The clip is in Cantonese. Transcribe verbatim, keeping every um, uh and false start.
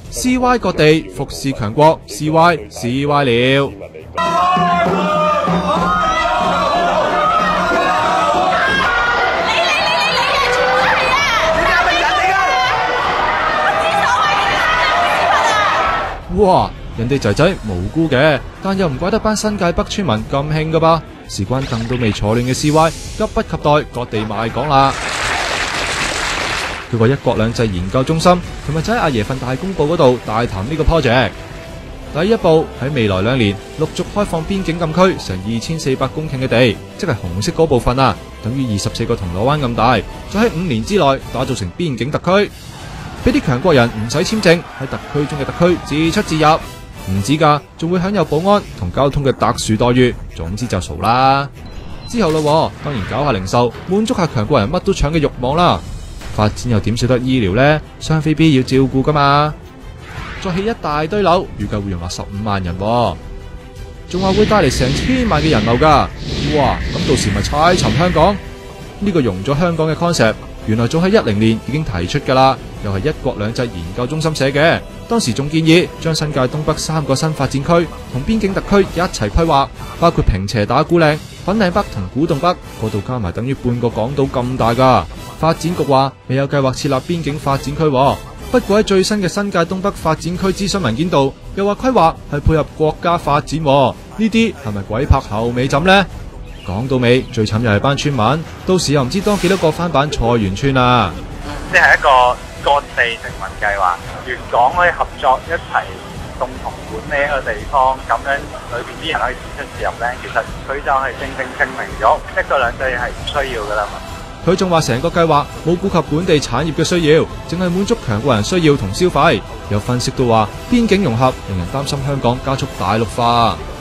，C Y 各地服侍強國 ，C Y C Y 了。哇！人哋仔仔無辜嘅，但又唔怪得班新界北村民咁興噶噃。事關凳都未坐暖嘅 C Y， 急不及待各地賣港啦。佢話一國兩制研究中心琴日就喺阿爺份大公報嗰度大談呢個 project。第一步喺未來兩年陸續開放邊境禁區成二千四百公頃嘅地，即係紅色嗰部分啊，等於二十四個銅鑼灣咁大。再喺五年之內打造成邊境特區，俾啲強國人唔使簽證喺特區中嘅特區自出自入。唔止噶，仲會享有保安同交通嘅特殊待遇，總之就傻啦。之後咯，當然搞下零售，滿足下強國人乜都搶嘅慾望啦。發展又點少得醫療呢？雙非必要照顧噶嘛。再起一大堆樓，預計會容納十五萬人，仲話會帶嚟成千萬嘅人流噶。哇！咁到時咪踩沉香港？呢個融咗香港嘅 concept，原來早喺一零年已經提出噶啦，又係一國兩制研究中心寫嘅。當時仲建議將新界東北三個新發展區同邊境特區一齊規劃，包括坪輋打鼓嶺、粉嶺北同古洞北嗰度加埋，等於半個港島咁大噶。發展局話未有計劃設立邊境發展區，不過喺最新嘅新界東北發展區諮詢文件度，又話規劃係配合國家發展，呢啲係咪鬼拍後尾枕呢？講到尾最慘又係班村民，到時又唔知當幾多個翻版菜園村啊！ 即係一個各地殖民計劃，粵港可以合作一齊共同管理一個地方，咁樣裏邊啲人可以自出自入咧。其實佢就係正正證明咗一國兩制係唔需要噶啦嘛。 佢仲話成個計劃冇顧及本地產業嘅需要，淨係滿足強國人需要同消費。有分析到話邊境融合令人擔心香港加速大陸化。